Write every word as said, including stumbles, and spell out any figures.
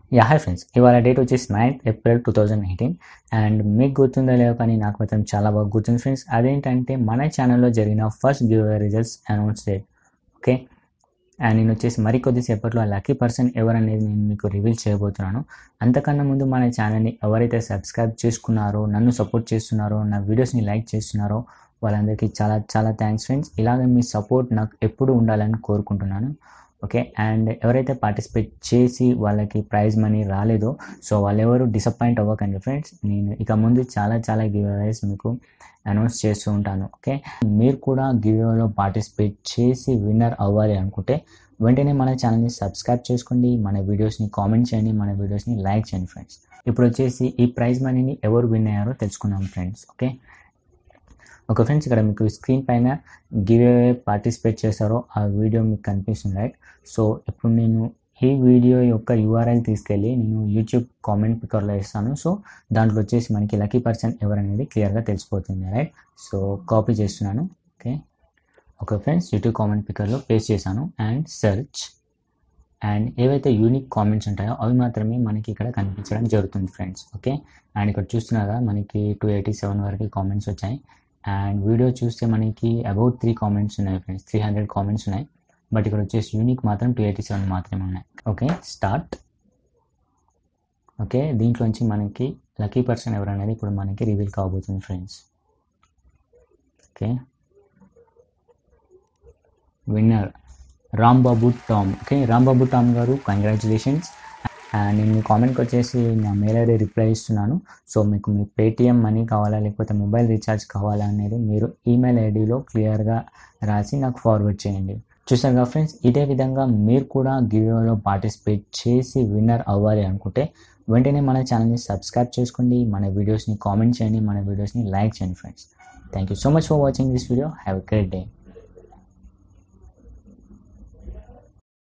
Yeah hi friends, ఇవాళ date వచ్చేసి ninth April two thousand eighteen and మీకు గుర్తుందో లేదో కానీ నాకు మాత్రం చాలా బాగా గుర్తుంది ఫ్రెండ్స్. అదేంటంటే మన ఛానల్లో జరిగిన first giveaway results announce date. Okay, and నేను వచ్చేసి మరికొద్దిసేపట్లో ఆ లక్కీ పర్సన్ ఎవరనేది నేను మీకు రివీల్ చేయబోతున్నాను. అంతకన్నా ముందు మన ఛానల్ని ఎవరైతే సబ్స్క్రైబ్ చేసుకున్నారో, నన్ను సపోర్ట్ చేస్తున్నారో, నా వీడియోస్ని లైక్ చేస్తున్నారో వాళ్ళందరికీ చాలా చాలా థ్యాంక్స్ ఫ్రెండ్స్. ఇలాగే మీ సపోర్ట్ నాకు ఎప్పుడు ఉండాలని కోరుకుంటున్నాను. ఓకే, అండ్ ఎవరైతే పార్టిసిపేట్ చేసి వాళ్ళకి ప్రైజ్ మనీ రాలేదో సో వాళ్ళెవరు డిసప్పాయింట్ అవ్వకండి ఫ్రెండ్స్. నేను ఇక ముందు చాలా చాలా గివ్ అవేస్ మీకు అనౌన్స్ చేస్తూ ఉంటాను. ఓకే, మీరు కూడా గివ్ అవేలో పార్టిసిపేట్ చేసి విన్నర్ అవ్వాలి అనుకుంటే వెంటనే మన ఛానల్ని సబ్స్క్రైబ్ చేసుకోండి, మన వీడియోస్ని కామెంట్ చేయండి, మన వీడియోస్ని లైక్ చేయండి ఫ్రెండ్స్. ఇప్పుడు వచ్చేసి ఈ ప్రైజ్ మనీని ఎవరు విన్ అయ్యారో తెలుసుకుందాం ఫ్రెండ్స్. ఓకే ఓకే ఫ్రెండ్స్, ఇక్కడ మీకు స్క్రీన్ పైన గివ్ అవే పార్టిసిపేట్ చేశారో ఆ వీడియో మీకు కనిపిస్తుంది రైట్. సో ఇప్పుడు నేను ఈ వీడియో యొక్క యూఆర్ఎల్ తీసుకెళ్ళి నేను యూట్యూబ్ కామెంట్ పికర్లో ఇస్తాను. సో దాంట్లో వచ్చేసి మనకి లక్కీ పర్సన్ ఎవరనేది క్లియర్గా తెలిసిపోతుంది రైట్. సో కాపీ చేస్తున్నాను. Okay okay friends, YouTube comment పికర్లో పేస్ట్ చేశాను అండ్ సెర్చ్ అండ్ ఏవైతే యూనిక్ కామెంట్స్ ఉంటాయో అవి మాత్రమే మనకి ఇక్కడ కనిపించడం జరుగుతుంది ఫ్రెండ్స్. ఓకే, అండ్ ఇక్కడ చూస్తున్నారా మనకి టూ ఎయిటీ సెవెన్ వరకు కామెంట్స్ వచ్చాయి. అండ్ వీడియో చూస్తే మనకి అబౌట్ త్రీ కామెంట్స్ ఉన్నాయి ఫ్రెండ్స్, త్రీ హండ్రెడ్ కామెంట్స్ ఉన్నాయి. బట్ ఇక్కడ వచ్చేసి యూనిక్ మాత్రం టూ ఎయిటీ సెవెన్ మాత్రమే ఉన్నాయి. Okay start. ఓకే, దీంట్లోంచి మనకి లక్కీ పర్సన్ ఎవరనేది ఇప్పుడు మనకి రివీల్ కాబోతుంది friends. Okay, winner Rambabu Tom. Okay, Rambabu Tom garu congratulations. And నేను మీ కామెంట్కి వచ్చేసి నా మెయిల్ ఐడి రిప్లై ఇస్తున్నాను. సో మీకు మీ పేటిఎం మనీ కావాలా లేకపోతే మొబైల్ రీఛార్జ్ కావాలా అనేది మీరు ఈమెయిల్ ఐడిలో క్లియర్గా రాసి నాకు ఫార్వర్డ్ చేయండి. చూసారుగా ఫ్రెండ్స్, ఇదే విధంగా మీరు కూడా గివ్ అవేలో పార్టిసిపేట్ చేసి విన్నర్ అవ్వాలి అనుకుంటే వెంటనే మన ఛానల్ని సబ్స్క్రైబ్ చేసుకోండి, మన వీడియోస్ని కామెంట్ చేయండి, మన వీడియోస్ని లైక్ చేయండి friends. Thank you so much for watching this video. Have a great day.